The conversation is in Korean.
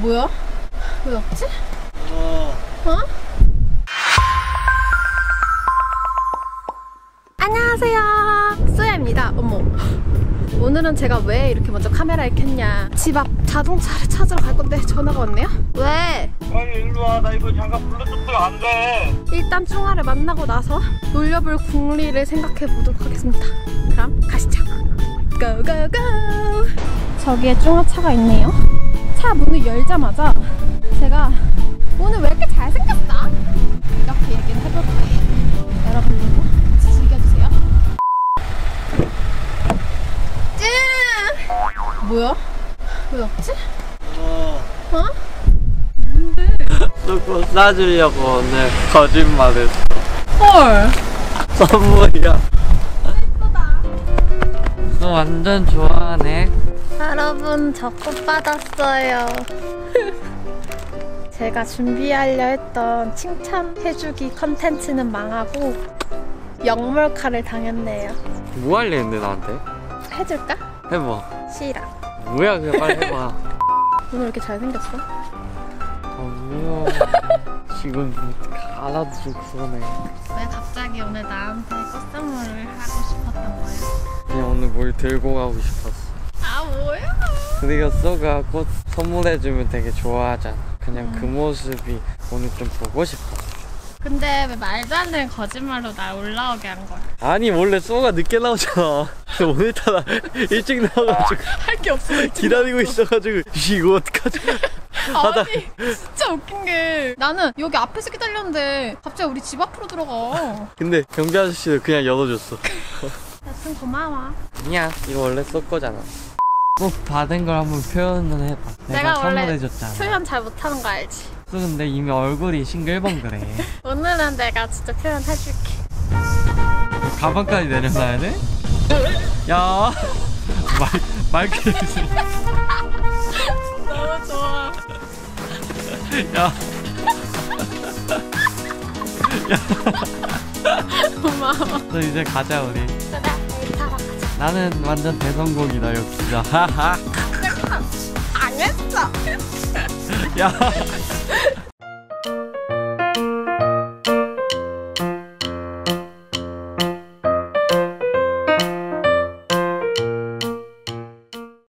뭐야? 왜 없지? 어? 안녕하세요, 쏘야입니다. 어머, 오늘은 제가 왜 이렇게 먼저 카메라를 켰냐, 집 앞 자동차를 찾으러 갈 건데 전화가 왔네요. 왜? 빨리 일로 와. 나 이거 잠깐 블루투스가 안 돼. 일단 충아를 만나고 나서 놀려볼 궁리를 생각해 보도록 하겠습니다. 그럼 가시죠. 고고고. 저기에 쫑아차가 있네요. 차 문을 열자마자 제가 오늘 왜 이렇게 잘생겼어? 이렇게 얘기를 해볼 거예요. 여러분들도 같이 즐겨주세요. 짠! 뭐야? 왜 없지? 어? 뭔데? 누구 싸주려고 오늘 거짓말했어. 헐! 선물이야. 예쁘다. 너 완전 좋아하네. 여러분, 저 꽃 받았어요. 제가 준비하려 했던 칭찬해주기 컨텐츠는 망하고 역몰카를 당했네요. 뭐 할래 했는데 나한테? 해줄까? 해봐. 싫어. 뭐야 그냥 빨리 해봐. 오늘 왜 이렇게 잘생겼어? 뭐야. 지금 알아도 좀 그러네. 왜 갑자기 오늘 나한테 꽃 선물을 하고 싶었던 거야? 그냥 오늘 뭘 들고 가고 싶었어. 아, 뭐야? 우리가 쏘가 꽃 선물해주면 되게 좋아하잖아. 그냥 그 모습이 오늘 좀 보고 싶어. 근데 왜 말도 안 되는 거짓말로 날 올라오게 한 거야? 아니 원래 쏘가 늦게 나오잖아. 오늘따라 일찍 나와가지고 할 게 없어. 기다리고 있어가지고 이거 어떡하지? 아니, 진짜 웃긴 게 나는 여기 앞에서 기다렸는데 갑자기 우리 집 앞으로 들어가. 근데 경비 아저씨도 그냥 열어줬어. 여튼 고마워. 아니야 이거 원래 쏠 거잖아. 꼭 받은 걸 한번 표현을 해봐. 내가 원래 선물해줬잖아. 표현 잘 못하는 거 알지? 근데 이미 얼굴이 싱글벙글해. 오늘은 내가 진짜 표현해줄게. 가방까지 내려놔야 돼? 야 말케이스. 너무 좋아. 야 고마워. 너 이제 가자 우리. 그래, 우리 타러 가자. 나는 완전 대성공이다 역시나. 하하. 당했어. 야